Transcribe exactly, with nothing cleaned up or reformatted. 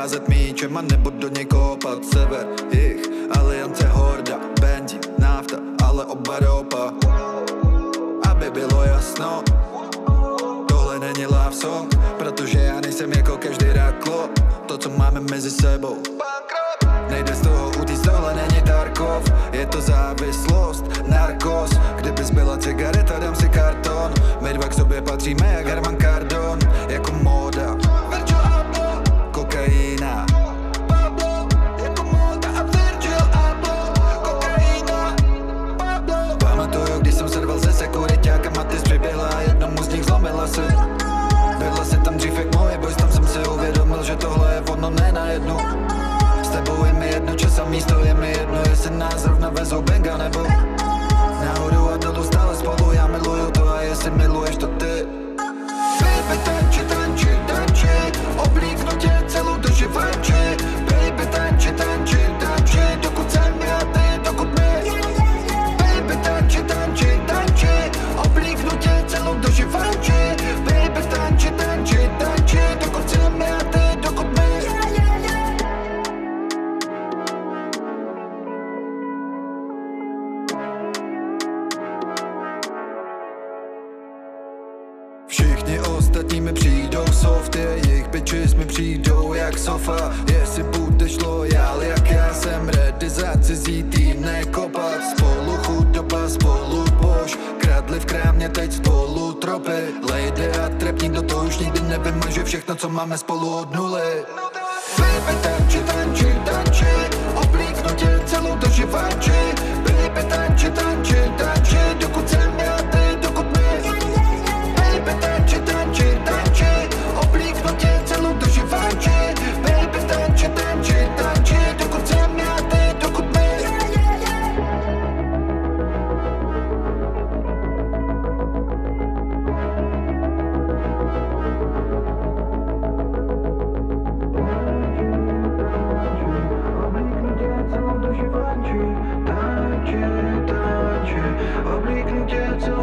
házet míčem a nebo do něj kopat. Sever, jich, aliance, horda, benzín, nafta, ale oba ropa. Aby bylo jasno, tohle není love song, protože já nejsem jako každý raklo. To, co máme mezi sebou, nejde z toho utíct, tohle není Tarkov. Je to závislost, narkos. Kdyby zbyla cigareta, dám si karton. My dva k sobě patříme jak Herman Kardon. Jako móda, Virgil Abloh, kokaina. Pablo, jako móda a Virgil Abloh, kokaina. Pablo. Pamatuju, když jsem se rval se sekuriťákama, ty jsi přiběhla a jednomu z nich zlomila si. Vedla si tam dřív jak moje boys, tam jsem si uvědomil, že tohle je ono, ne na jednu. S tebou je mi jedno, čas a místo je mi jedno, jestli nás zrovna vezou benga nebo nahoru a dolů stále spolu, já miluju to a jestli miluješ to ty. Baby, tanči, tanči, tanči, oblíknu tě celou do živáči. Baby, tanči, tanči, tanči, dokud jsem já, ty, dokud my. Baby, tanči, tanči, tanči, oblíknu tě celou do živáči. Baby, tanči, tanči, tanči, dokud jsem já, ty, dokud my. Všichni ostatní mi přijdou soft, jejich bitches mi přijdou jak sofa. Jestli budeš lojál jak já, jsem ready za cizí tým nekopat. Spolu chudoba, spolu bož, kradli v krámě, teď spolu tropy. Lady a trap, nikdo to už nikdy nevymaže, všechno co máme spolu od nuly. Baby, tanči, tanči, tanči, oblíknu tě celou do živáči. Baby, tanči, tanči, tanči, dokud jsem já, ty, dokud my. Baby, tanči, tanči, tanči, oblíknu tě celou do živáči. Baby, tanči, tanči, tanči, dokud jsem já, ty, dokud my. Oblíknu tě celou do živáči. Tanči, tanči, oblíknu tě celou